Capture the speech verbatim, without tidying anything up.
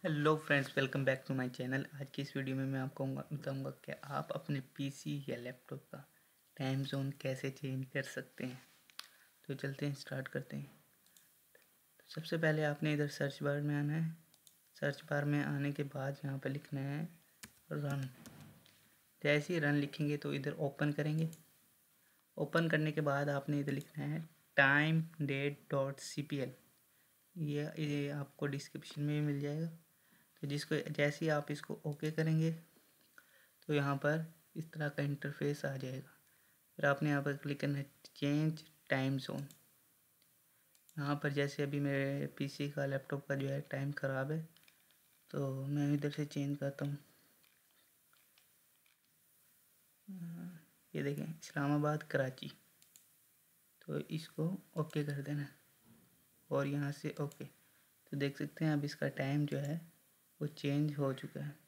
Hello friends, welcome back to my channel. आज की इस वीडियो में मैं आपको बताऊंगा कि आप अपने पीसी या लैपटॉप का टाइम जोन कैसे चेंज कर सकते हैं। तो चलते हैं, स्टार्ट करते हैं। तो सबसे पहले आपने इधर सर्च बार में आना है। सर्च बार में आने के बाद यहाँ पर लिखना है रन। जैसे ही रन लिखेंगे तो इधर ओपन करेंगे। ओपन करने के बाद आपने इधर लिखना है time date dot C P L. ये ये आपको डिस्क्रिप्शन में भी मिल जाएगा। तो जिसको जैसे ही आप इसको ओके करेंगे तो यहाँ पर इस तरह का इंटरफेस आ जाएगा। फिर आपने यहाँ पर क्लिक करना है चेंज टाइम जोन। यहाँ पर जैसे अभी मेरे पीसी का लैपटॉप का जो है टाइम ख़राब है, तो मैं इधर से चेंज करता हूँ। ये देखें, इस्लामाबाद कराची। तो इसको ओके कर देना और यहाँ से ओके। तो देख सकते हैं अब इसका टाइम जो है वो चेंज हो चुका है।